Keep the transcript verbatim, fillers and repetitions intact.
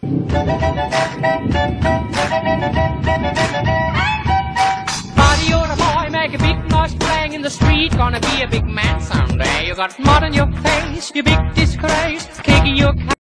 Buddy, you're a boy, make a big noise playing in the street. Gonna be a big man someday. You got mud on your face, you big disgrace, kicking your